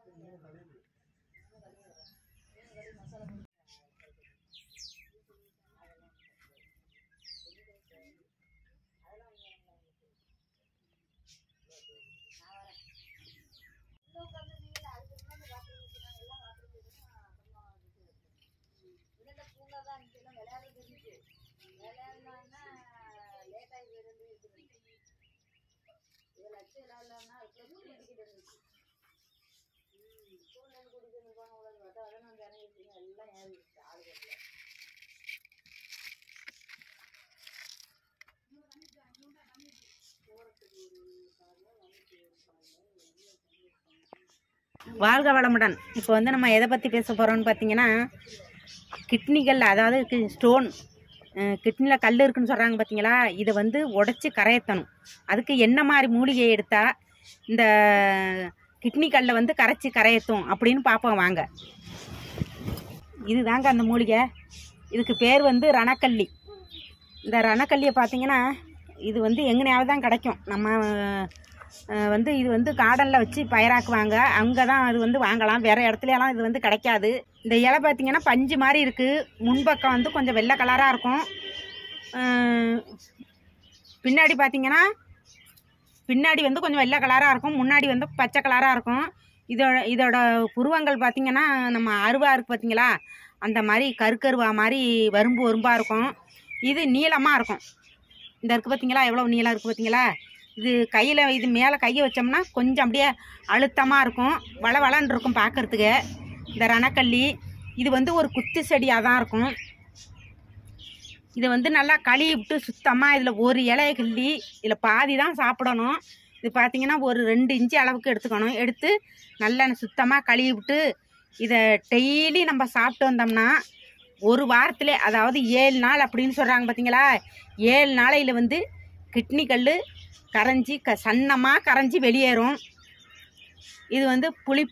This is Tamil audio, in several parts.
வாழ்க வளமுடன். இப்போ வந்து நம்ம எதை பற்றி பேச போகிறோம்னு பார்த்தீங்கன்னா, கிட்னிகள், அதாவது ஸ்டோன், கிட்னியில் கல் இருக்குன்னு சொல்கிறாங்க பார்த்தீங்களா, இதை வந்து உடச்சி கரையத்தணும். அதுக்கு என்ன மாதிரி மூலிகை எடுத்தால் இந்த கிட்னி கல்லை வந்து கரைச்சி கரையத்தும் அப்படின்னு பார்ப்போம் வாங்க. இது தாங்க அந்த மூலிகை. இதுக்கு பேர் வந்து ரணக்கல்லி. இந்த ரணக்கல்லியை பார்த்தீங்கன்னா இது வந்து எங்கனையாவது தான் கிடைக்கும். நம்ம வந்து இது வந்து கார்டனில் வச்சு பயிராக்குவாங்க, அங்கே தான் அது வந்து வாங்கலாம். வேறு இடத்துலலாம் இது வந்து கிடைக்காது. இந்த இலை பார்த்திங்கன்னா பஞ்சு மாதிரி இருக்குது. முன்பக்கம் வந்து கொஞ்சம் வெள்ளை கலராக இருக்கும். பின்னாடி பார்த்திங்கன்னா பின்னாடி வந்து கொஞ்சம் வெள்ளை கலராக இருக்கும், முன்னாடி வந்து பச்சை கலராக இருக்கும். இதோட புருவங்கள் பார்த்திங்கன்னா நம்ம அருவா இருக்குது பார்த்திங்களா, அந்த மாதிரி கருக்கருவா மாதிரி வரும்பாக இருக்கும். இது நீளமாக இருக்கும். இந்த இருக்குது பார்த்திங்களா, எவ்வளோ நீளம் இருக்குது பார்த்திங்களா. இது கையில், இது மேலே கையை வச்சோம்னா கொஞ்சம் அப்படியே அழுத்தமாக இருக்கும், வளவளன்னு இருக்கும் பார்க்குறதுக்கு. இந்த ரணக்கல்லி இது வந்து ஒரு குத்து செடியாக தான் இருக்கும். இதை வந்து நல்லா கழுவி விட்டு சுத்தமாக இதில் ஒரு இலையை கிள்ளி இதில் பாதி தான் சாப்பிடணும். இது பார்த்திங்கன்னா ஒரு 2 இன்ச்சு அளவுக்கு எடுத்துக்கணும். எடுத்து நல்லா சுத்தமாக கழுவி விட்டு இதை டெய்லி நம்ம சாப்பிட்டு வந்தோம்னா ஒரு வாரத்திலே, அதாவது 7 நாள் அப்படின்னு சொல்கிறாங்க பார்த்தீங்களா, 7 நாளையில் வந்து கிட்னி கல் கரைஞ்சி சன்னமாக கரைஞ்சி வெளியேறும். இது வந்து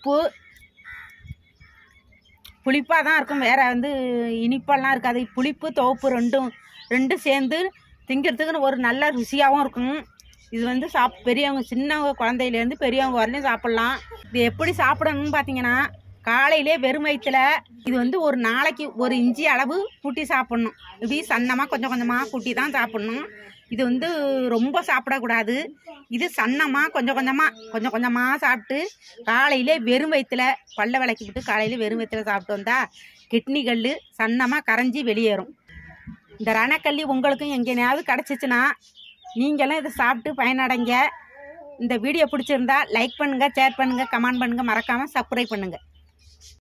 புளிப்பாக தான் இருக்கும், வேறு வந்து இனிப்பெல்லாம் இருக்காது. புளிப்பு துவப்பு ரெண்டும் சேர்ந்து திங்கிறதுக்குன்னு ஒரு நல்ல ருசியாகவும் இருக்கும். இது வந்து பெரியவங்க, சின்னவங்க குழந்தையிலேருந்து பெரியவங்க வரலையும் சாப்பிட்லாம். இது எப்படி சாப்பிடணும்னு பார்த்தீங்கன்னா, காலையிலே வெறும் வயிற்றுல இது வந்து ஒரு நாளைக்கு 1 இன்ச்சு அளவு கூட்டி சாப்பிட்ணும். இப்படி சன்னமாக கொஞ்சம் கொஞ்சமாக கூட்டி தான் சாப்பிட்ணும். இது வந்து ரொம்ப சாப்பிடக்கூடாது. இது சன்னமாக கொஞ்சம் கொஞ்சமாக சாப்பிட்டு காலையிலே வெறும் வயிற்றுல பல்ல விளக்கி விட்டு காலையிலே வெறும் வயிற்றுல சாப்பிட்டு வந்தால் கிட்னி கல் சன்னமாக கரைஞ்சி வெளியேறும். இந்த ரணக்கல்லி உங்களுக்கும் எங்கேயாவது கிடச்சிச்சின்னா நீங்களும் இதை சாப்பிட்டு பயனடைங்க. இந்த வீடியோ பிடிச்சிருந்தா லைக் பண்ணுங்கள், ஷேர் பண்ணுங்கள், கமெண்ட் பண்ணுங்கள், மறக்காமல் சப்ஸ்கிரைப் பண்ணுங்கள்.